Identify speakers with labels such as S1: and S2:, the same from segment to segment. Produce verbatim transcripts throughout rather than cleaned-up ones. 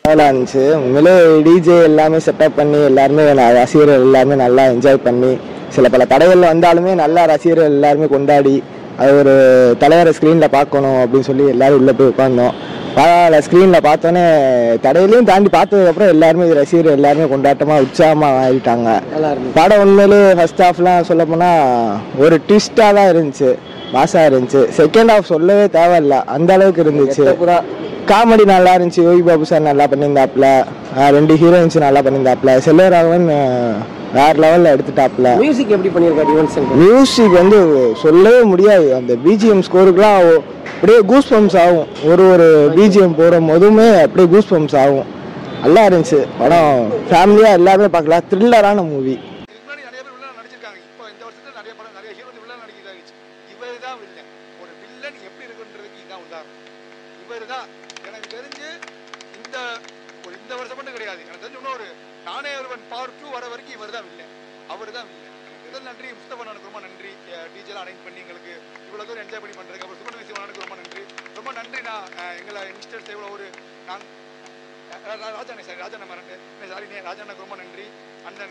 S1: நல்லா இருந்துச்சு. உண்மையிலே டிஜே எல்லாமே செட்டப் பண்ணி எல்லாருமே ரசிகர்கள் எல்லாருமே நல்லா என்ஜாய் பண்ணி சில பல தடைகள் வந்தாலுமே நல்லா ரசிகர்கள் எல்லாருமே கொண்டாடி அது ஒரு தலைவரை ஸ்க்ரீனில் பார்க்கணும் அப்படின்னு சொல்லி எல்லோரும் உள்ளே போய் உட்காந்தோம். பரவாயில்ல, ஸ்க்ரீனில் பார்த்தோன்னே தடையிலையும் தாண்டி பார்த்ததுக்கப்புறம் எல்லாருமே ரசிகர்கள் எல்லாருமே கொண்டாட்டமாக உற்சாகமாக ஆகிட்டாங்க. படம் உண்மையிலே ஃபர்ஸ்ட் ஹாஃப்லாம் சொல்ல போனால் ஒரு ட்விஸ்டாக தான் இருந்துச்சு, மாசாக இருந்துச்சு. செகண்ட் ஹாஃப் சொல்லவே தேவையில்ல, அந்த அளவுக்கு இருந்துச்சு. காமெடி நல்லா இருந்துச்சு. யோகி பாபு சார் நல்லா பண்ணியிருந்தாப்புல, ரெண்டு ஹீரோயின்ஸ் நல்லா பண்ணியிருந்தாப்புல, செல்வராகவன் வேற லெவலில் எடுத்துட்டாப்புல.
S2: மியூசிக் எப்படி பண்ணியிருக்காரு யுவன் சங்கர்?
S1: மியூசிக் வந்து சொல்லவே முடியாது. அந்த பிஜிஎம் ஸ்கோருக்குலாம் அப்படியே கூஸ் பம்ப்ஸ் ஆகும். ஒரு ஒரு பிஜிஎம் போடும் போதுமே அப்படியே கூஸ் பம்ப்ஸ் ஆகும். நல்லா இருந்துச்சு படம். ஃபேமிலியாக எல்லாருமே பார்க்கலாம். த்ரில்லரான மூவி.
S3: எனக்கு தெரிஞ்சு இந்த ஒரு இந்த வருஷம் மட்டும் கிடையாது, எனக்கு தெரிஞ்சு இன்னொரு நானே ஒருவன் பார்ட் டூ வர வரைக்கும் இவர் தான் இல்லை, அவர் தான் இல்லை. முதல் நன்றி முஸ்தபனுக்கு ரொம்ப நன்றி. டிஜேலாம் அரேஞ்ச் பண்ணி எங்களுக்கு இவ்வளோ தூரம் என்ஜாய் பண்ணி பண்ணுறதுக்கு. அப்புறம் சுமன் விசிவனுக்கு ரொம்ப நன்றி, ரொம்ப நன்றி. நான் எங்களை இன்ஸ்டர்ஸ் எவ்வளோ ஒரு நான் ராஜாண்ணே சாரி ராஜாண்ண மறந்து சாரிண்ணே ராஜாண்ணாக்கு ரொம்ப நன்றி. அண்ணன்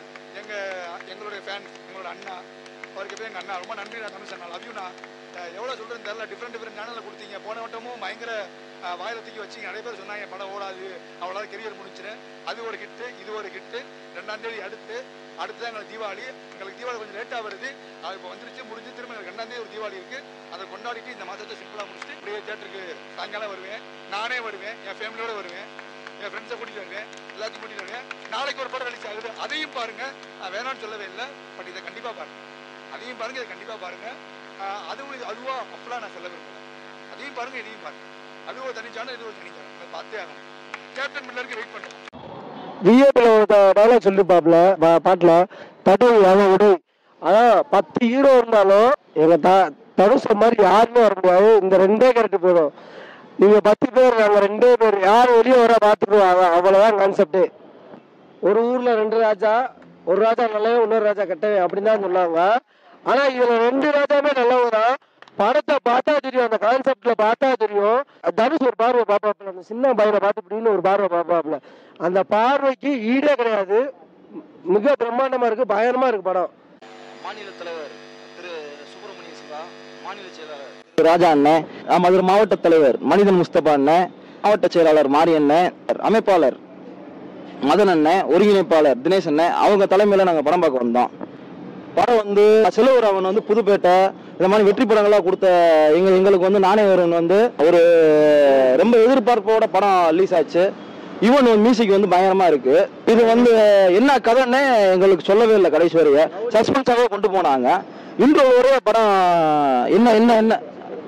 S3: எங்கள் எங்களுடைய ஃபேன் எங்களோட அண்ணா, அவருக்கு பேர் எங்கள் அண்ணா, ரொம்ப நன்றி. நான் தனுஷ் அண்ணா லவ் யூ. நான் எவ்வளோ சொல்கிறேன்னு தெரியல, டிஃப்ரெண்ட் டிஃப்ரெண்ட் சேனலில் கொடுத்தீங்க. போன வட்டமும் பயங்கர வாயில தூக்கி வச்சிங்க. நிறைய பேர் சொன்னாங்க படம் ஓடாது, அவ்வளோ கெரியர் முடிச்சுறேன். அது ஒரு ஹிட்டு, இது ஒரு ஹிட்டு. ரெண்டாம் தேதி அடுத்து அடுத்து எங்களுக்கு தீபாவளி. எங்களுக்கு தீபாவளி கொஞ்சம் லேட்டாக வருது, அது இப்போ வந்துருச்சு, முடிஞ்சு. திரும்ப எனக்கு ரெண்டாம் தேதி ஒரு தீபாவளி இருக்குது, அதை கொண்டாடிட்டு இந்த மாதத்தை சிம்பிளாக முடிச்சுட்டு இப்படியே தேட்டருக்கு சாயங்காலம் வருவேன். நானே வருவேன், என் ஃபேமிலியோடு வருவேன், என் ஃப்ரெண்ட்ஸை கூட்டிகிட்டு வருவேன், எல்லாத்தையும் கூட்டிகிட்டு வருவேன். நாளைக்கு ஒரு படம் ரிலீஸ் ஆகுது, அதையும் பாருங்கள். நான் வேணான்னு சொல்லவே இல்லை, பட் இதை கண்டிப்பாக பாருங்கள். அதையும் பாருங்கள், இதை கண்டிப்பாக பாருங்கள். அதுவும் அதுவா அப்பெல்லாம் நான் சொல்ல விரும்பல. அதையும் பாருங்கள், இதையும் பாருங்கள். அது ஒரு தனி சேனல், இது ஒரு தனி சேனல். பார்த்தே ஆகணும். கேப்டன் மில்லருக்கு வெயிட் பண்ணுவோம்.
S2: விஏபியில் ஒரு டைலாக் சொல்லிருப்பாப்புல பாட்டில், தடு அவன் விடு. அதான் பத்து ஹீரோ இருந்தாலும் எங்கள் த தனுஷ மாதிரி யாருமே வர முடியாது. இந்த ரெண்டே கரெக்டு போதும். நீங்கள் பத்து பேர், நாங்கள் ரெண்டே பேர், யார் வெளியே வர பார்த்துக்குவாங்க, அவ்வளோதான் கான்செப்டு. ஒரு ஊரில் ரெண்டு ராஜா, ஒரு ராஜா நல்லவே, இன்னொரு ராஜா கெட்டவே அப்படின்னு தான் சொன்னாங்க. ஆனால் இதில் ரெண்டு ராஜாவே நல்லவங்க தான். படத்தை பார்த்தா தெரியும், அந்த கான்செப்ட்ல பார்த்தா தெரியும். தனுஷ் ஒரு பார்வை பார்ப்பாப்புல, அந்த சின்ன பையனை பார்த்து இப்படின்னு ஒரு பார்வை பார்ப்பாப்புல. அந்த பார்வைக்கு ஈடே கிடையாது. மிக பிரம்மாண்டமா இருக்கு, பயங்கரமா இருக்கு படம்.
S4: மாநில தலைவர் திரு சுப்பிரமணிய சிவா, மாநில செயலாளர்
S1: ராஜா அண்ணன், மதுரை மாவட்ட தலைவர் மனிதன் முஸ்தபா அண்ணன், மாவட்ட செயலாளர் மாரி அண்ணன், அமைப்பாளர் மதன் அண்ணன், ஒருங்கிணைப்பாளர் தினேஷ் அண்ணன், அவங்க தலைமையில நாங்கள் படம் பார்க்க வந்தோம். படம் வந்து செல்வராகவன் வந்து புதுப்பேட்டை இந்த மாதிரி வெற்றி படங்களாக கொடுத்த எங்க எங்களுக்கு வந்து நானே ஒருவன் வந்து ஒரு ரொம்ப எதிர்பார்ப்போட படம் ரிலீஸ் ஆச்சு. ஈவன் மியூசிக் வந்து பயங்கரமா இருக்கு. இது வந்து என்ன கதைன்னு எங்களுக்கு சொல்லவே இல்லை, கடைசி வரைய சஸ்பென்ஸாகவே கொண்டு போனாங்க. இன்ட்ரோல் ஒரே படம் என்ன என்ன என்ன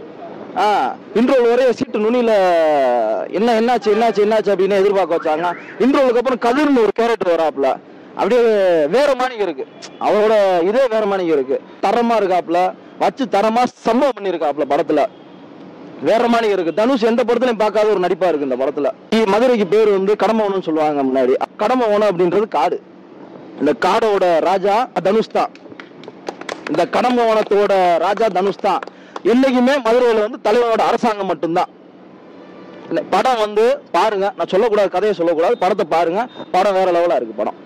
S1: ஆ இன்ட்ரோல் ஒரே சீட்டு நுனியில என்ன என்னாச்சு என்னாச்சு என்னாச்சு அப்படின்னு எதிர்பார்க்க வச்சாங்க. இன்ட்ரோலுக்கு அப்புறம் கதிர்னு ஒரு கேரக்டர் வராப்புல, அப்படியே வேற மாணிக்கம் இருக்கு, அவரோட இதே வேற மாணிக்கம் இருக்கு. தரமா இருக்காப்புல, வச்சு தரமா சம்பவம் பண்ணிருக்காப்புல. படத்துல வேற மாணிக்கம் இருக்கு. தனுஷ் எந்த படத்துலையும் பார்க்காத ஒரு நடிப்பா இருக்கு இந்த படத்துல. மதுரைக்கு பேர் வந்து கடம்பவனம் சொல்லுவாங்க. முன்னாடி கடம்பவனம் அப்படின்றது காடு. இந்த காடோட ராஜா தனுஷ் தான். இந்த கடம்பவனத்தோட ராஜா தனுஷ் தான். என்னைக்குமே மதுரையில வந்து தலைவனோட அரசாங்கம் மட்டும்தான். படம் வந்து பாருங்க, நான் சொல்லக்கூடாது, கதையை சொல்லக்கூடாது, படத்தை பாருங்க. படம் வேற லெவலா இருக்கு. படம்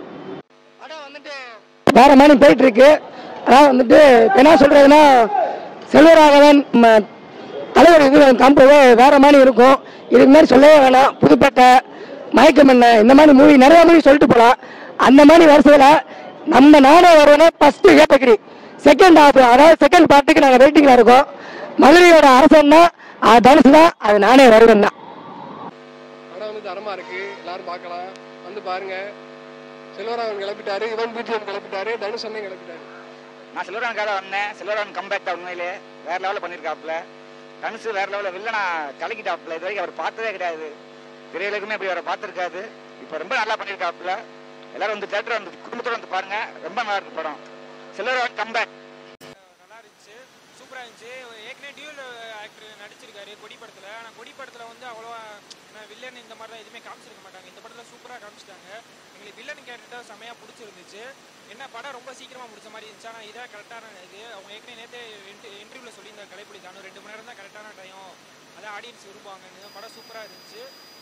S2: வேற மாதிரி போயிட்டு இருக்கு. அதான் வந்துட்டு என்ன சொல்றதுன்னா, செல்வராகவன் தலைவர் இது காம்போவே வேற மாதிரி இருக்கும். இதுக்கு மாதிரி சொல்லவே வேணாம். புதுப்பேட்டை, மயக்கம் என்ன, இந்த மாதிரி மூவி நிறைய மூவி சொல்லிட்டு போகலாம். அந்த மாதிரி வருஷத்துல நம்ம நானே வருவோம்னா ஃபர்ஸ்ட் கேட்டகரி, செகண்ட் ஹாஃப், அதாவது செகண்ட் பார்ட்டுக்கு நாங்கள் வெயிட்டிங்ல இருக்கோம். மதுரையோட அரசன்னா அது தனுஷ் தான், அது நானே வருவேன் தான்.
S5: படம் வந்து தரமா இருக்கு, எல்லாரும் பார்க்கலாம், வந்து பாருங்க. செல்வராகவன் கிளப்பிட்டாரு, இவன் பிஜிஎம் கிளப்பிட்டாரு, தனுஷ் அண்ணன் கிளப்பிட்டாரு.
S4: நான் செல்வராகவனுக்காக வந்தேன். செல்வராகவன் கம்பேக் தான், உண்மையிலே வேற லெவலில் பண்ணியிருக்காப்புல. தனுஷ் வேற லெவலில் வில்லனா கலக்கிட்டாப்புல. இது வரைக்கும் அவர் பார்த்ததே கிடையாது, திரையுலகுமே அப்படி அவரை பார்த்துருக்காது. இப்போ ரொம்ப நல்லா பண்ணியிருக்காப்புல. எல்லாரும் வந்து தேட்டர் வந்து குடும்பத்தோடு வந்து பாருங்க, ரொம்ப நல்லா இருக்கு படம். செல்வராகவன் கம்பேக்
S6: நல்லா இருந்துச்சு, சூப்பராக இருந்துச்சு. ஏற்கனவே டியூல் ஆக்டர் நடிச்சிருக்காரு கொடி படத்தில். ஆனால் கொடி படத்தில் வந்து அவ்வளோவா வில்லன் இந்த மாதிரி தான் எதுவுமே காமிச்சிருக்க மாட்டாங்க. இந்த படத்தில் சூப்பராக காமிச்சிட்டாங்க. எங்களுக்கு வில்லன் கேரக்டர் தான் செமையாக பிடிச்சிருந்துச்சு. என்ன படம் ரொம்ப சீக்கிரமாக முடிச்ச மாதிரி இருந்துச்சு. ஆனால் இதான் கரெக்டான இது. அவங்க ஏற்கனவே நேற்று இன்டர்வியூவில் சொல்லி இந்த கடைப்பிடிச்சாங்க ரெண்டு மணி நேரம் தான் கரெக்டான டைம், அதான் ஆடியன்ஸ் விரும்புவாங்க. படம் சூப்பராக இருந்துச்சு.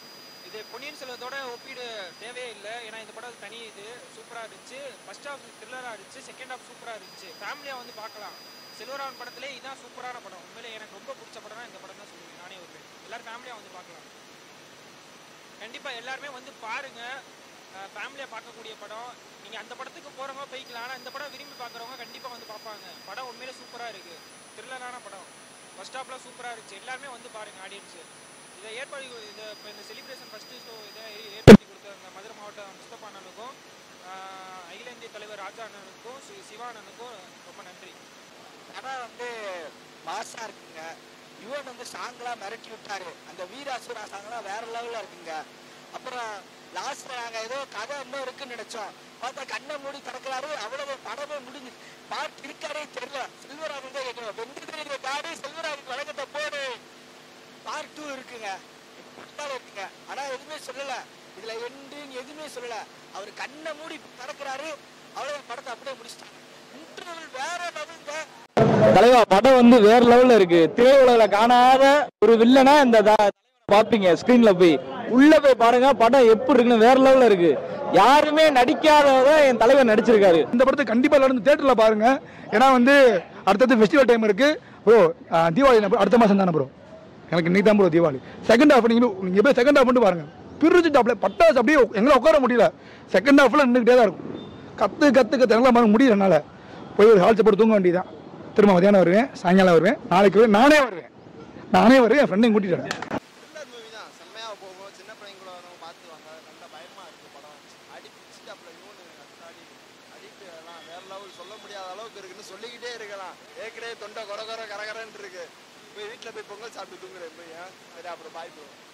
S6: இது பொன்னியின் செல்வத்தோட ஒப்பீடு தேவையே இல்லை. ஏன்னா இந்த படம் தனி இது சூப்பராக இருந்துச்சு. ஃபர்ஸ்ட் ஹாஃப் த்ரில்லராக இருந்துச்சு, செகண்ட் ஹாஃப் சூப்பராக இருந்துச்சு. ஃபேமிலியாக வந்து பார்க்கலாம். செல்வராகவன் படத்திலே இதுதான் சூப்பரான படம். உண்மையிலே எனக்கு ரொம்ப பிடிச்ச படம்னா இந்த படம் தான் சொல்லுவேன். நானே ஒரு எல்லாரும் ஃபேமிலியாக வந்து பார்க்கலாம். கண்டிப்பாக எல்லாருமே வந்து பாருங்க. ஃபேமிலியாக பார்க்கக்கூடிய படம். நீங்கள் அந்த படத்துக்கு போகிறவங்க போய்க்கலாம். ஆனால் இந்த படம் விரும்பி பார்க்குறவங்க கண்டிப்பாக வந்து பார்ப்பாங்க. படம் உண்மையிலே சூப்பராக இருக்குது. த்ரில்லரான படம். ஃபர்ஸ்ட் ஹாஃப்லாம் சூப்பராக இருந்துச்சு. எல்லாருமே வந்து பாருங்கள் ஆடியன்ஸு. இதை ஏற்பாடு இதை இப்போ இந்த செலிப்ரேஷன் ஃபஸ்ட்டு ஷோ இதை ஏற்படுத்தி கொடுத்த அந்த மதுரை மாவட்டம் முஸ்தபா அண்ணனுக்கும் அகில இந்திய தலைவர் ராஜா அண்ணனுக்கும் சிவா அண்ணனுக்கும் ரொம்ப நன்றி.
S7: படம் வந்து மாசா இருக்குங்க. யுவன் வந்து சாங்லாம் மிரட்டி விட்டாரு. அந்த வீராசுரா சாங்லாம் வேற லெவலில் இருக்குங்க. அப்புறம் லாஸ்ட்ல நாங்கள் ஏதோ கதை இன்னும் இருக்குன்னு நினைச்சோம். பார்த்தா கண்ணை மூடி திறக்கிறாரு. அவ்வளவு படமே முடிஞ்சு பாட்டு இருக்காரே தெரியல. செல்வராஜன் தான் கேட்கணும். வெந்து தெரியுற காடு செல்வராஜன் வழக்கத்தை போடு. பார்ட் டூ இருக்குங்க, இருக்குங்க. ஆனா எதுவுமே சொல்லல. இதுல எண்டுன்னு எதுவுமே சொல்லல. அவர் கண்ணை மூடி திறக்கிறாரு. அவ்வளவு படத்தை அப்படியே முடிச்சிட்டாங்க. இன்டர்வல் வேற லெவலுங்க.
S1: தலைவா படம் வந்து வேற லெவல்ல இருக்கு. திரையுலகில காணாத ஒரு வில்லனா இந்த பாப்பீங்க ஸ்கிரீன்ல போய் உள்ள போய் பாருங்க. படம் எப்படி இருக்குன்னு வேற லெவல்ல இருக்கு. யாருமே நடிக்காதத என் தலைவர் நடிச்சிருக்காரு.
S3: இந்த படத்தை கண்டிப்பா எல்லாரும் தியேட்டர்ல பாருங்க. ஏன்னா வந்து அடுத்தது ஃபெஸ்டிவல் டைம் இருக்கு ப்ரோ. தீபாவளி அடுத்த மாசம் தானே ப்ரோ. எனக்கு இன்னைக்கு தான் ப்ரோ தீபாவளி. செகண்ட் ஹாஃப் நீங்க நீங்க போய் செகண்ட் ஹாஃப் மட்டும் பாருங்க. பிரிச்சுட்டாப்ல பட்டாசு அப்படியே எங்களை உட்கார முடியல. செகண்ட் ஹாஃப்ல நின்றுக்கிட்டே தான் இருக்கும். கத்து கத்து கத்து எங்களாம் பாருங்க முடியல. என்னால் போய் ஒரு ஹால் போட்டு தூங்க வேண்டியதான். திரும்ப மதியானம் வருவேன், சாயங்காலம் வருவேன், நாளைக்கு வருவேன், நானே வருவேன் நானே வருவேன் என் ஃப்ரெண்டையும் கூட்டிட்டு வரேன்.
S8: மூவி தான் செம்மையாக போகும். சின்ன பிள்ளைங்க கூட வரவங்க பார்த்துவாங்க. நல்ல பயமாக இருக்குது படம். அடி பிடிச்சிட்டாப்புல இவனு அடி அடிப்பு எல்லாம் வேற லெவல். சொல்ல முடியாத அளவுக்கு இருக்குன்னு சொல்லிக்கிட்டே இருக்கலாம். ஏற்கனவே தொண்டை கொர கொர கரகரன்னு இருக்கு. போய் வீட்டில் போய் பொங்கல் சாப்பிட்டு தூங்குறேன் போய். சரி அப்புறம் பாய் போவோம்.